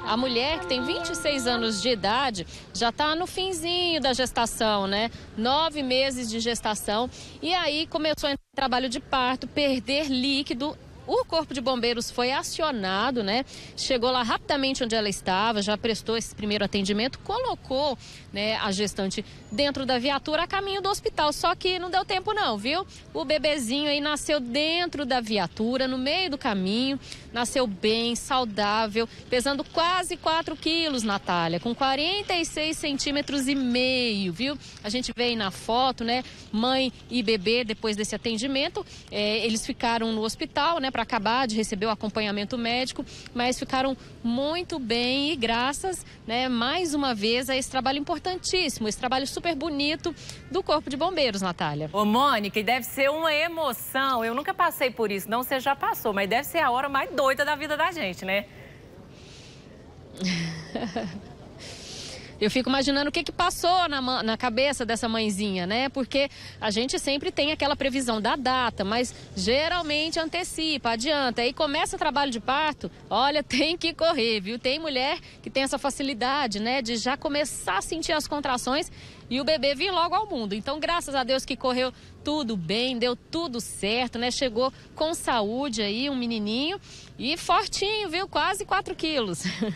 A mulher que tem 26 anos de idade já está no finzinho da gestação, né? 9 meses de gestação. E aí começou em trabalho de parto, perder líquido. O Corpo de Bombeiros foi acionado, né? Chegou lá rapidamente onde ela estava, já prestou esse primeiro atendimento, colocou, né, a gestante dentro da viatura a caminho do hospital. Só que não deu tempo não, viu? O bebezinho aí nasceu dentro da viatura, no meio do caminho, nasceu bem, saudável, pesando quase 4 quilos, Natália, com 46 centímetros e meio, viu? A gente vê aí na foto, né? Mãe e bebê, depois desse atendimento, eles ficaram no hospital, né? Para acabar de receber o acompanhamento médico, mas ficaram muito bem e graças, né, mais uma vez a esse trabalho importantíssimo, esse trabalho super bonito do Corpo de Bombeiros, Natália. Ô, Mônica, e deve ser uma emoção. Eu nunca passei por isso, não, você já passou, mas deve ser a hora mais doida da vida da gente, né? Eu fico imaginando o que passou na cabeça dessa mãezinha, né? Porque a gente sempre tem aquela previsão da data, mas geralmente antecipa, adianta. Aí começa o trabalho de parto, olha, tem que correr, viu? Tem mulher que tem essa facilidade, né? De já começar a sentir as contrações e o bebê vir logo ao mundo. Então, graças a Deus que correu tudo bem, deu tudo certo, né? Chegou com saúde aí, um menininho e fortinho, viu? Quase 4 quilos.